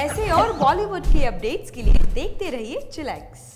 ऐसे और बॉलीवुड के अपडेट्स के लिए देखते रहिए चिलैक्स।